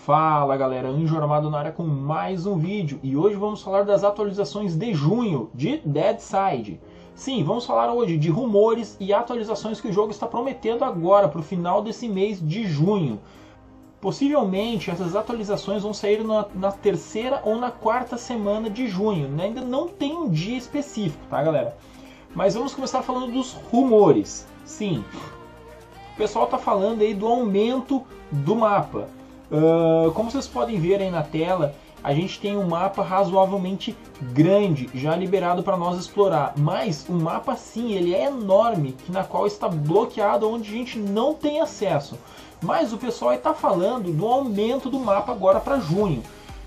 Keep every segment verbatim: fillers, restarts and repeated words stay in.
Fala galera, Anjo Armado na área com mais um vídeo e hoje vamos falar das atualizações de junho de Deadside. Sim, vamos falar hoje de rumores e atualizações que o jogo está prometendo agora para o final desse mês de junho. Possivelmente essas atualizações vão sair na, na terceira ou na quarta semana de junho, né? Ainda não tem um dia específico, tá galera? Mas vamos começar falando dos rumores. Sim, o pessoal está falando aí do aumento do mapa. Uh, como vocês podem ver aí na tela, a gente tem um mapa razoavelmente grande já liberado para nós explorar, mas o mapa sim, ele é enorme, que na qual está bloqueado onde a gente não tem acesso. Mas o pessoal está falando do aumento do mapa agora para junho.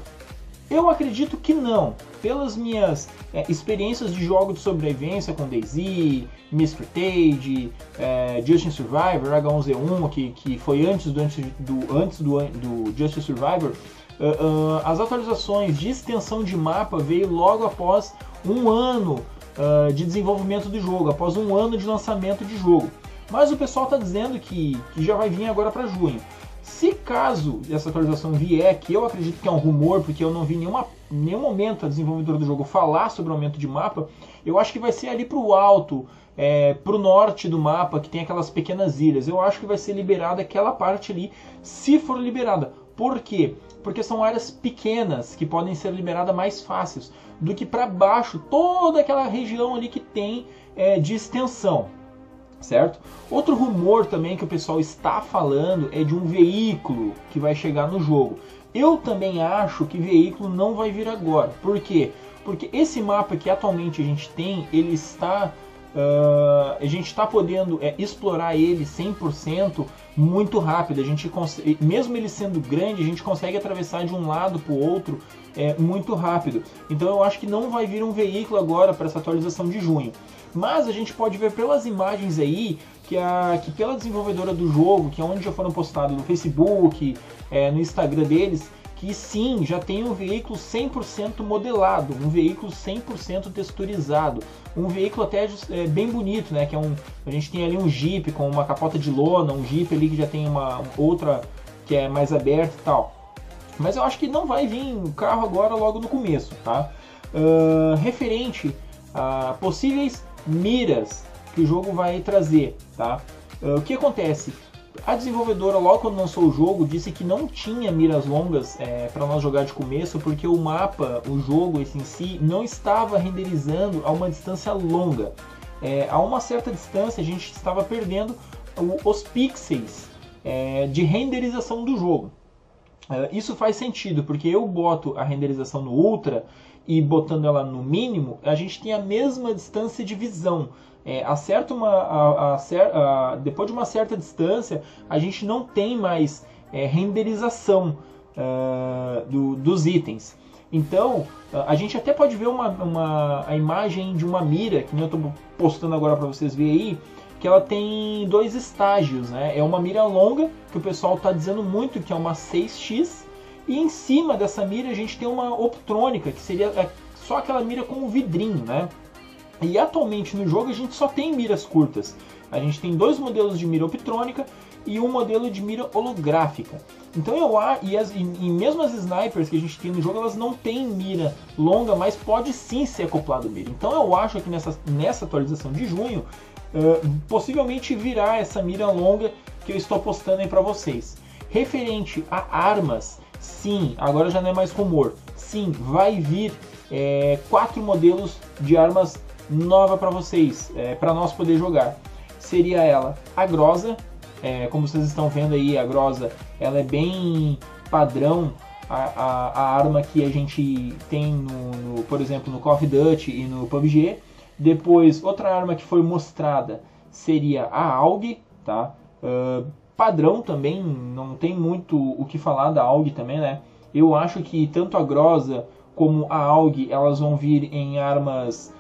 Eu acredito que não, pelas minhas é, experiências de jogo de sobrevivência com DayZ, Misfirtage, é, Justin Survivor, H um Z um, que, que foi antes do, antes do, antes do, do Justin Survivor, uh, uh, as atualizações de extensão de mapa veio logo após um ano uh, de desenvolvimento do jogo, após um ano de lançamento de jogo. Mas o pessoal está dizendo que, que já vai vir agora para junho. Se caso essa atualização vier, que eu acredito que é um rumor, porque eu não vi nenhuma, nenhum momento a desenvolvedora do jogo falar sobre o aumento de mapa, eu acho que vai ser ali para o alto, é, para o norte do mapa, que tem aquelas pequenas ilhas. Eu acho que vai ser liberada aquela parte ali, se for liberada. Por quê? Porque são áreas pequenas que podem ser liberadas mais fáceis do que para baixo, toda aquela região ali que tem é, de extensão. Certo? Outro rumor também que o pessoal está falando é de um veículo que vai chegar no jogo. Eu também acho que veículo não vai vir agora. Por quê? Porque esse mapa que atualmente a gente tem, ele está... Uh, a gente está podendo é, explorar ele cem por cento muito rápido. A gente consegue, mesmo ele sendo grande, a gente consegue atravessar de um lado para o outro é, muito rápido. Então eu acho que não vai vir um veículo agora para essa atualização de junho. Mas a gente pode ver pelas imagens aí que, a, que pela desenvolvedora do jogo, que é onde já foram postados no Facebook, é, no Instagram deles, que sim, já tem um veículo cem por cento modelado, um veículo cem por cento texturizado, um veículo até é, bem bonito, né? Que é um, a gente tem ali um Jeep com uma capota de lona, um Jeep ali que já tem uma outra que é mais aberta e tal. Mas eu acho que não vai vir o carro agora logo no começo, tá? Uh, referente a possíveis miras que o jogo vai trazer, tá? Uh, o que acontece? A desenvolvedora, logo quando lançou o jogo, disse que não tinha miras longas é, para nós jogar de começo, porque o mapa, o jogo esse em si, não estava renderizando a uma distância longa. É, a uma certa distância a gente estava perdendo o, os pixels é, de renderização do jogo. É, isso faz sentido, porque eu boto a renderização no Ultra e botando ela no mínimo, a gente tem a mesma distância de visão. É, acerta uma, a, a, a, depois de uma certa distância, a gente não tem mais é, renderização uh, do, dos itens. Então, a gente até pode ver uma, uma, a imagem de uma mira, que eu estou postando agora para vocês verem aí, que ela tem dois estágios, né? É uma mira longa, que o pessoal está dizendo muito que é uma seis x, e em cima dessa mira a gente tem uma optrônica, que seria só aquela mira com um vidrinho, né? E atualmente no jogo a gente só tem miras curtas. A gente tem dois modelos de mira optrônica e um modelo de mira holográfica. Então eu e, as, e, e mesmo as snipers que a gente tem no jogo, elas não têm mira longa, mas pode sim ser acoplado mira. Então eu acho que nessa, nessa atualização de junho, uh, possivelmente virá essa mira longa que eu estou postando aí para vocês. Referente a armas, sim, agora já não é mais rumor. Sim, vai vir é, quatro modelos de armas nova para vocês, é, para nós poder jogar. Seria ela a Groza, é, como vocês estão vendo aí, a Groza, ela é bem padrão a, a, a arma que a gente tem no, no, por exemplo, no Call of Duty e no P U B G. Depois, outra arma que foi mostrada seria a A U G, tá? Uh, padrão também, não tem muito o que falar da A U G também, né? Eu acho que tanto a Groza como a A U G, elas vão vir em armas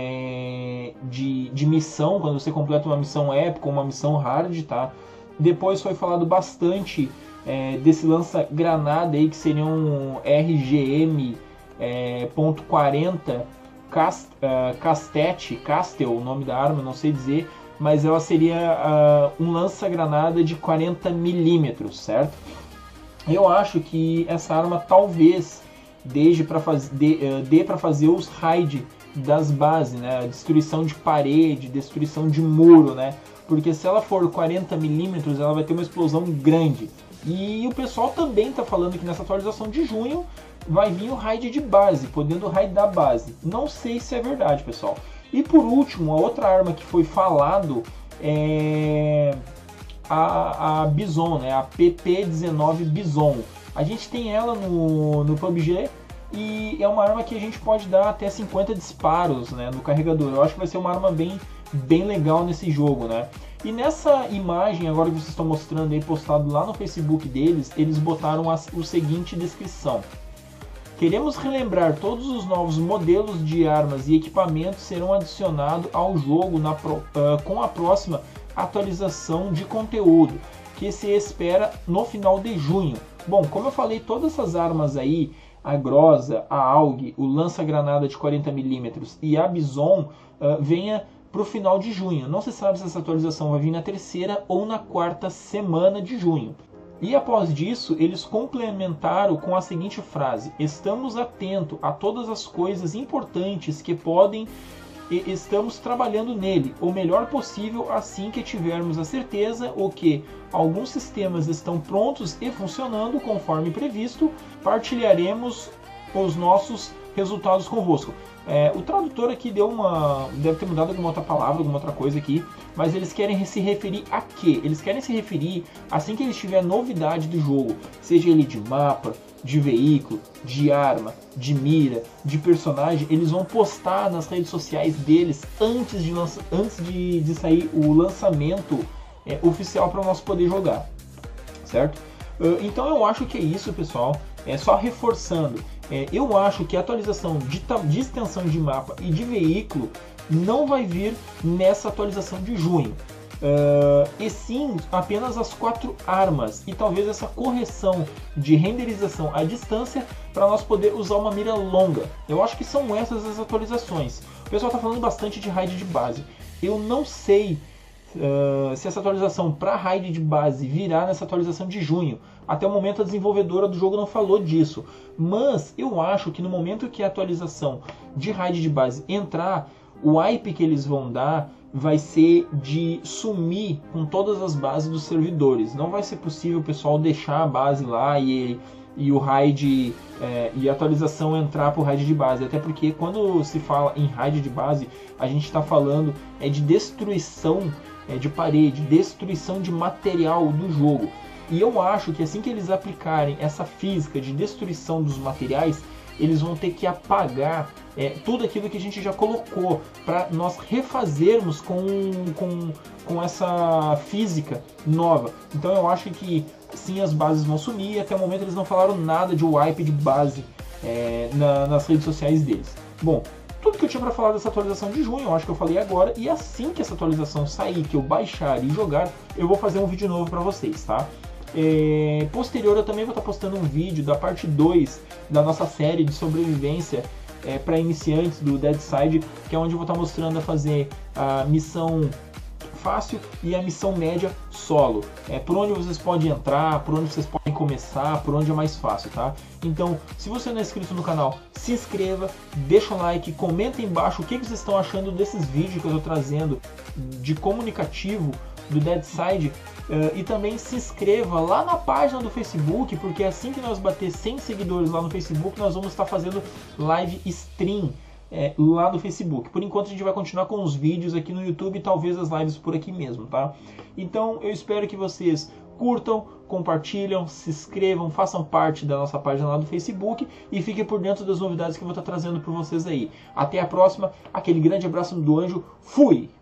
É, de, de missão, quando você completa uma missão épica ou uma missão hard, tá? Depois foi falado bastante é, desse lança-granada aí, que seria um R G M é, ponto quarenta Cast, uh, Castete, Castel, o nome da arma, não sei dizer, mas ela seria uh, um lança-granada de quarenta milímetros, certo? eu acho que essa arma talvez dê para faz, dê, dê para fazer os raid das bases, né? Destruição de parede, destruição de muro, né? Porque se ela for quarenta milímetros, ela vai ter uma explosão grande. E o pessoal também está falando que nessa atualização de junho vai vir o raid de base, podendo raidar a base. Não sei se é verdade, pessoal. E por último, a outra arma que foi falado é a, a Bison, né? A P P dezenove Bison. A gente tem ela no, no P U B G e é uma arma que a gente pode dar até cinquenta disparos, né, no carregador. Eu acho que vai ser uma arma bem, bem legal nesse jogo, né? E nessa imagem agora que vocês estão mostrando aí, postado lá no Facebook deles, eles botaram a, o seguinte descrição: queremos relembrar todos os novos modelos de armas e equipamentos serão adicionados ao jogo na pro, uh, com a próxima atualização de conteúdo, que se espera no final de junho. Bom, como eu falei, todas essas armas aí, a Groza, a A U G, o lança-granada de quarenta milímetros e a Bison, uh, venha para o final de junho. Não se sabe se essa atualização vai vir na terceira ou na quarta semana de junho. E após disso, eles complementaram com a seguinte frase: estamos atentos a todas as coisas importantes que podem e estamos trabalhando nele o melhor possível assim que tivermos a certeza ou que alguns sistemas estão prontos e funcionando conforme previsto, partilharemos os nossos resultados convosco. É, o tradutor aqui deu uma, deve ter mudado alguma outra palavra, alguma outra coisa aqui, mas eles querem se referir a quê? Eles querem se referir assim que eles tiverem novidade do jogo, seja ele de mapa, de veículo, de arma, de mira, de personagem, eles vão postar nas redes sociais deles antes de, lança, antes de, de sair o lançamento é, oficial para nós poder jogar, certo? Uh, então eu acho que é isso, pessoal. É só reforçando, é, eu acho que a atualização de, de extensão de mapa e de veículo não vai vir nessa atualização de junho. Uh, e sim apenas as quatro armas e talvez essa correção de renderização à distância para nós poder usar uma mira longa. Eu acho que são essas as atualizações. O pessoal está falando bastante de raid de base. Eu não sei uh, se essa atualização para raid de base virá nessa atualização de junho. Até o momento a desenvolvedora do jogo não falou disso, mas eu acho que no momento que a atualização de raid de base entrar, o hype que eles vão dar vai ser de sumir com todas as bases dos servidores. Não vai ser possível o pessoal deixar a base lá e, e o raid é, e a atualização entrar para o raid de base. Até porque quando se fala em raid de base, a gente está falando é, de destruição é, de parede, destruição de material do jogo. E eu acho que assim que eles aplicarem essa física de destruição dos materiais, eles vão ter que apagar é, tudo aquilo que a gente já colocou para nós refazermos com, com, com essa física nova. Então eu acho que sim, as bases vão sumir. Até o momento eles não falaram nada de wipe de base é, na, nas redes sociais deles. Bom, tudo que eu tinha para falar dessa atualização de junho, eu acho que eu falei agora. E assim que essa atualização sair, que eu baixar e jogar, eu vou fazer um vídeo novo para vocês, tá? É, posterior eu também vou estar postando um vídeo da parte dois da nossa série de sobrevivência é, para iniciantes do Deadside, que é onde eu vou estar mostrando a fazer a missão fácil e a missão média solo, é, por onde vocês podem entrar, por onde vocês podem começar, por onde é mais fácil, tá? Então, se você não é inscrito no canal, se inscreva, deixa um like, comenta aí embaixo o que vocês estão achando desses vídeos que eu estou trazendo de comunicativo do Deadside. Uh, e também se inscreva lá na página do Facebook, porque assim que nós bater cem seguidores lá no Facebook, nós vamos estar fazendo live stream é, lá no Facebook. Por enquanto a gente vai continuar com os vídeos aqui no YouTube e talvez as lives por aqui mesmo, tá? Então eu espero que vocês curtam, compartilham, se inscrevam, façam parte da nossa página lá do Facebook e fiquem por dentro das novidades que eu vou estar trazendo para vocês aí. Até a próxima, aquele grande abraço do Anjo, fui!